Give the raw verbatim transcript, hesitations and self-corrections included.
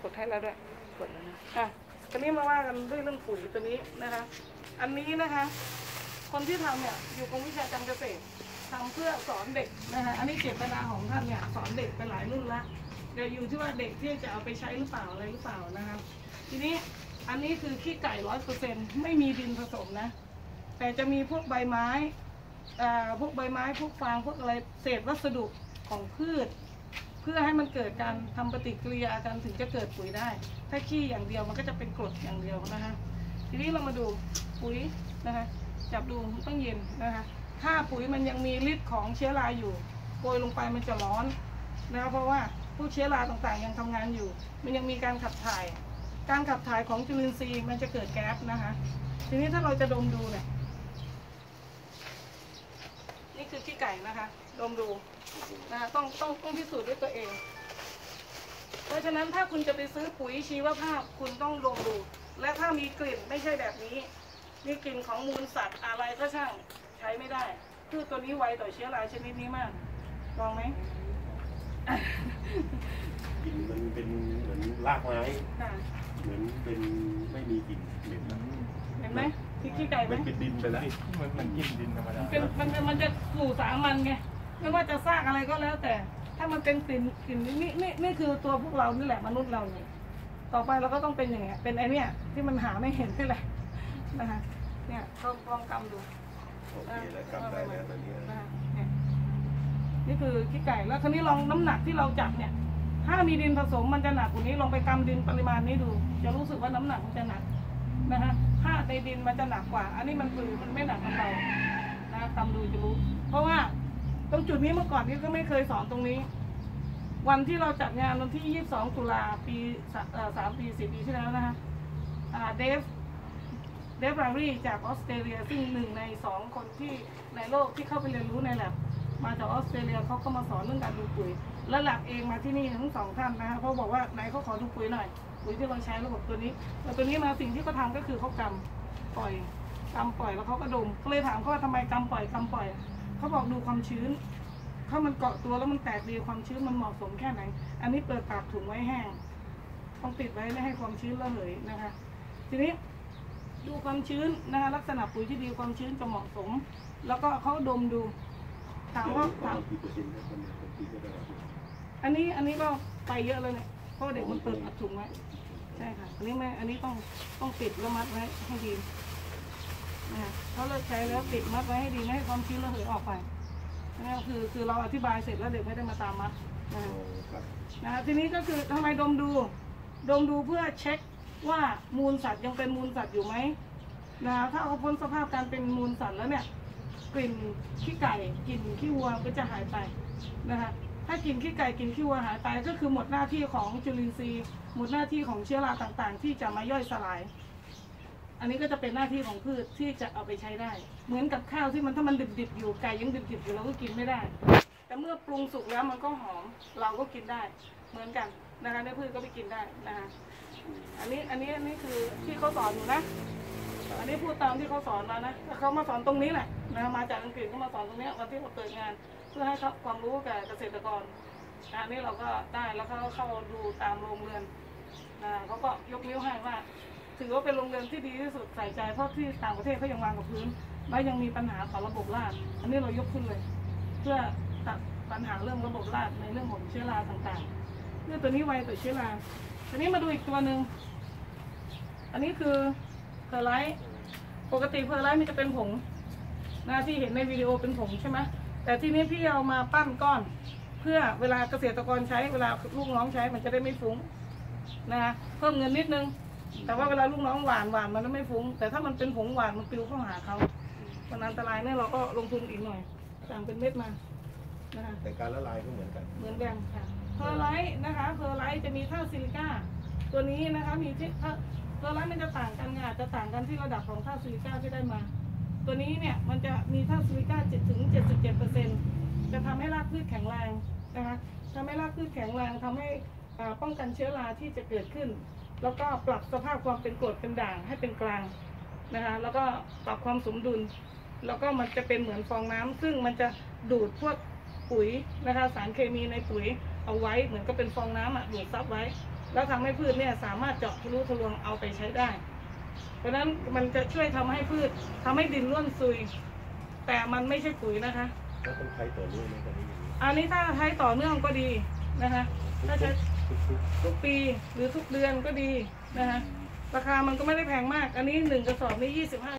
กดให้แล้วด้วยกดแล้วนะอ่ะตอนนี้มาว่ากันด้วยเรื่องปุ๋ยตัวนี้นะคะอันนี้นะคะคนที่ทำเนี่ยอยู่กรมวิชาการเกษตรทำเพื่อสอนเด็กนะคะอันนี้เจตนาของท่านเนี่ยสอนเด็กไปหลายรุ่นละเดี๋ยวอยู่ที่ว่าเด็กที่จะเอาไปใช้หรือเปล่าอะไรหรือเปล่านะคะทีนี้อันนี้คือขี้ไก่ร้อยเปอร์เซ็นต์ไม่มีดินผสมนะแต่จะมีพวกใบไม้อ่าพวกใบไม้พวกฟางพวกอะไรเศษวัสดุของพืชเพื่อให้มันเกิดการทำปฏิกิริยากันถึงจะเกิดปุ๋ยได้ถ้าขี้อย่างเดียวมันก็จะเป็นกรดอย่างเดียวนะคะทีนี้เรามาดูปุ๋ยนะคะจับดูต้องเย็นนะคะถ้าปุ๋ยมันยังมีฤทธิ์ของเชื้อราอยู่โกยลงไปมันจะร้อนนะคะเพราะว่าพวกเชื้อราต่างๆยังทำงานอยู่มันยังมีการขับถ่ายการขับถ่ายของจุลินทรีย์มันจะเกิดแก๊สนะคะทีนี้ถ้าเราจะดมดูเนี่ยนี่คือขี้ไก่นะคะดมดูนะคะต้องต้องต้องพิสูจน์ด้วยตัวเองเพราะฉะนั้นถ้าคุณจะไปซื้อปุ๋ยชีวภาพคุณต้องดมดูและถ้ามีกลิ่นไม่ใช่แบบนี้มีกลิ่นของมูลสัตว์อะไรก็ช่างใช้ไม่ได้คือตัวนี้ไวต่อเชื้อราชนิดนี้มากลองไหมกลิ่นมันเป็นเหมือนรากไม้เหมือนเป็นไม่มีกลิ่นเหม็นเห็นไหมที่ขี้ไก่ไหมเป็นดินไปแล้วเหมือนมันกินดินธรรมดาเป็นมันมันจะสู่สามันไงไม่ว่าจะซากอะไรก็แล้วแต่ถ้ามันเป็นกลิ่นกลิ่นนี่นี่นี่คือตัวพวกเรานี่แหละมนุษย์เราเนี่ยต่อไปเราก็ต้องเป็นอย่างเงี้ยเป็นไอเนี้ยที่มันหาไม่เห็นนี่แหละนะคะเนี่ยลองลองกำดูโอเคแล้วกำได้แล้วตอนนี้นี่คือขี้ไก่แล้วคราวนี้ลองน้ำหนักที่เราจับเนี่ยถ้ามีดินผสมมันจะหนักกว่านี้ลองไปกำดินปริมาณนี้ดูจะรู้สึกว่าน้ำหนักมันจะหนักนะคะถ้าในดินมันจะหนักกว่าอันนี้มันปืนมันไม่หนักมันเบานะกำดูจะรู้เพราะว่าตรงจุดนี้เมื่อก่อนนี่ก็ไม่เคยสอนตรงนี้วันที่เราจัดงานวันที่ยี่สิบสองตุลาปีสามปีสี่ปีที่แล้วนะคะเดฟเดฟรารีจากออสเตรเลียซึ่งหนึ่งในสองคนที่ในโลกที่เข้าไปเรียนรู้ในแลบมาจากออสเตรเลียเขาก็มาสอนเรื่องการดูปุ๋ยและหลักเองมาที่นี่ทั้งสองท่านนะคะเขาบอกว่าไหนเขาขอดูปุ๋ยหน่อยปุ๋ยที่เราใช้ระบบตัวนี้แต่ตัวนี้มาสิ่งที่เขาทำก็คือเขากำปล่อยกำปล่อยแล้วเขาก็ดมก็เลยถามเขาว่าทำไมกำปล่อยกำปล่อยเขาบอกดูความชื้นถ้ามันเกาะตัวแล้วมันแตกดีความชื้นมันเหมาะสมแค่ไหนอันนี้เปิดปากถุงไว้แห้งต้องปิดไว้ไม่ให้ความชื้นระเหยนะคะทีนี้ดูความชื้นนะคะลักษณะปุ๋ยที่ดีความชื้นจะเหมาะสมแล้วก็เขาดมดูถามว่าถามอันนี้อันนี้ก็ไปเยอะเลยเนี่ยเพราะเด็กมันเปิดปากถุงไว้ใช่ค่ะอันนี้ไม่อันนี้ต้องต้องปิดแล้วมัดไว้ให้ดีนะเขาเลิกใช้แล้วปิดมัดไว้ให้ดีไม่ให้ความชื้นระเหยออกไปนั่นก็คือคือเราอธิบายเสร็จแล้วเด็กไม่ได้มาตามมัดนะนะทีนี้ก็คือทำไมดมดูดมดูเพื่อเช็คว่ามูลสัตว์ยังเป็นมูลสัตว์อยู่ไหมนะถ้าเอาพ้นสภาพการเป็นมูลสัตว์แล้วเนี่ยกลิ่นขี้ไก่กลิ่นขี้วัวก็จะหายไปนะคะถ้ากลิ่นขี้ไก่กลิ่นขี้วัวหายไปก็คือหมดหน้าที่ของจุลินทรีย์หมดหน้าที่ของเชื้อราต่างๆที่จะมาย่อยสลายอันนี้ก็จะเป็นหน้าที่ของพืชที่จะเอาไปใช้ได้เหมือนกับข้าวที่มันถ้ามันดิบๆอยู่ไก่ยังดิบๆอยู่เราก็กินไม่ได้แต่เมื่อปรุงสุกแล้วมันก็หอมเราก็กินได้เหมือนกันนะคะในพืชก็ไปกินได้นะคะอันนี้อันนี้อันนี้คือที่เขาสอนอยู่นะอันนี้พูดตามที่เขาสอนมานะเขามาสอนตรงนี้แหละนะมาจากอังกฤษเขามาสอนตรงนี้วันที่เราเปิดงานเพื่อให้ความรู้แก่เกษตรกรอันนี้เราก็ได้แล้วเขาเข้าดูตามโรงเรือนนะเขาก็ยกนิ้วให้ว่าถือว่าเป็นโรงเรือนที่ดีที่สุดใส่ใจเพราะที่ต่างประเทศเขายังวางกับพื้นและยังมีปัญหาของระบบรากอันนี้เรายกขึ้นเลยเพื่อตัดปัญหาเรื่องระบบรากในเรื่องของเชื้อราต่างๆเรื่องตัวนี้ไวต่อเชื้อราทีนี้มาดูอีกตัวหนึ่งอันนี้คือเพอร์ไลท์ปกติเพอร์ไลท์มันจะเป็นผงนะที่เห็นในวิดีโอเป็นผงใช่ไหมแต่ทีนี้พี่เอามาปั้นก้อนเพื่อเวลาเกษตรกรใช้เวลาลูกน้องใช้มันจะได้ไม่ฟุ้งนะเพิ่มเงินนิดนึงแต่ว่าเวลาลูกน้องหวานหวานมันไม่ฟุ้งแต่ถ้ามันเป็นผงหวานมันปลิวเข้าหาเขามันอันตรายเนี่ยเราก็ลงทุนอีกหน่อยสั่งเป็นเม็ดมานะคะแต่การละลายก็เหมือนกันเหมือนกันค่ะเพอร์ไลท์นะคะเพอร์ไลท์จะมีธาตุซิลิก้าตัวนี้นะคะมีที่เพอร์ไลท์มันจะต่างกันค่ะจะต่างกันที่ระดับของธาตุซิลิก้าที่ได้มาตัวนี้เนี่ยมันจะมีธาตุซิลิก้าเจ็ดถึงเจ็ดสิบเจ็ดเปอร์เซ็นต์จะทำให้รากพืชแข็งแรงนะคะทำให้รากพืชแข็งแรงทำให้ป้องกันเชื้อราที่จะเกิดขึ้นแล้วก็ปรับสภาพความเป็นกรดเป็นด่างให้เป็นกลางนะคะแล้วก็ปรับความสมดุลแล้วก็มันจะเป็นเหมือนฟองน้ำซึ่งมันจะดูดพวกปุ๋ยนะคะสารเคมีในปุ๋ยเอาไว้เหมือนกับเป็นฟองน้ำอ่ะดูดซับไว้แล้วทำให้พืชเนี่ยสามารถเจาะทะลุทะลวงเอาไปใช้ได้ เพราะฉะนั้นมันจะช่วยทำให้พืชทำให้ดินร่วนซุย แต่มันไม่ใช่ปุ๋ยนะคะก็ต้องใช้ต่อเนื่องในการนี้อันนี้ถ้าใช้ต่อเนื่องก็ดีนะคะ ถ้าใช้ทุกปีหรือทุกเดือนก็ดีนะคะ ราคามันก็ไม่ได้แพงมาก อันนี้หนึ่งกระสอบนี้ยี่สิบห้า